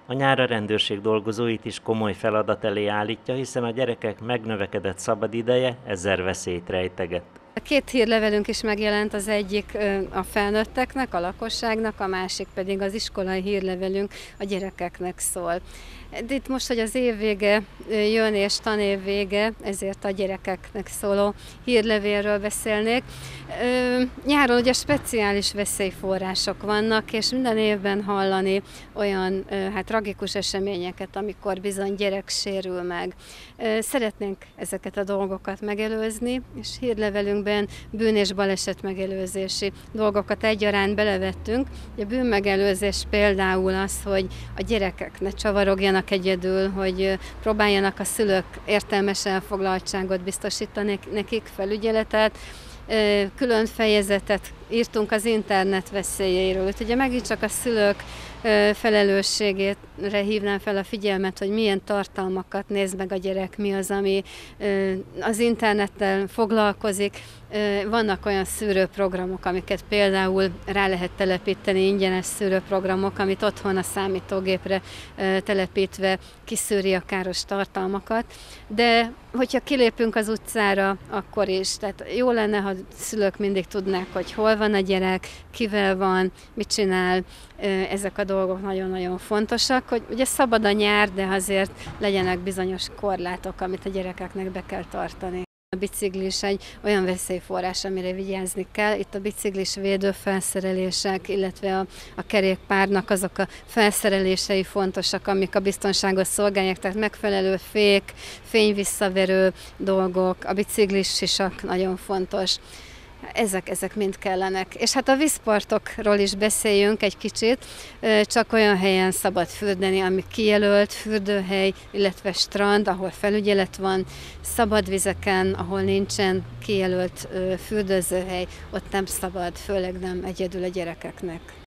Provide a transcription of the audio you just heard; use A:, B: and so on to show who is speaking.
A: A nyár a rendőrség dolgozóit is komoly feladat elé állítja, hiszen a gyerekek megnövekedett szabadideje ezzel veszélyt rejteget.
B: Két hírlevelünk is megjelent, az egyik a felnőtteknek, a lakosságnak, a másik pedig az iskolai hírlevelünk a gyerekeknek szól. De itt most, hogy az évvége jön és tanévvége, ezért a gyerekeknek szóló hírlevélről beszélnék. Nyáron ugye speciális veszélyforrások vannak, és minden évben hallani olyan tragikus eseményeket, amikor bizony gyerek sérül meg. Szeretnénk ezeket a dolgokat megelőzni, és hírlevelünkben bűn- és baleset megelőzési dolgokat egyaránt belevettünk. A bűnmegelőzés például az, hogy a gyerekek ne csavarogjanak egyedül, hogy próbáljanak a szülők értelmes elfoglaltságot biztosítani nekik, felügyeletet. Külön fejezetet írtunk az internet veszélyeiről. Ugye megint csak a szülők felelősségére hívnám fel a figyelmet, hogy milyen tartalmakat néz meg a gyerek, mi az, ami az internettel foglalkozik. Vannak olyan szűrőprogramok, amiket például rá lehet telepíteni, ingyenes szűrőprogramok, amit otthon a számítógépre telepítve kiszűri a káros tartalmakat. De hogyha kilépünk az utcára, akkor is. Tehát jó lenne, ha szülők mindig tudnák, hogy hol van a gyerek, kivel van, mit csinál. Ezek a dolgok nagyon-nagyon fontosak, hogy ugye szabad a nyár, de azért legyenek bizonyos korlátok, amit a gyerekeknek be kell tartani. A biciklis egy olyan veszélyforrás, amire vigyázni kell. Itt a biciklis védőfelszerelések, illetve a kerékpárnak azok a felszerelései fontosak, amik a biztonságot szolgálják, tehát megfelelő fék, fényvisszaverő dolgok, a biciklis sisak nagyon fontos. Ezek mind kellenek. És hát a vízpartokról is beszéljünk egy kicsit, csak olyan helyen szabad fürdeni, ami kijelölt fürdőhely, illetve strand, ahol felügyelet van, szabad vizeken, ahol nincsen kijelölt fürdőzőhely, ott nem szabad, főleg nem egyedül a gyerekeknek.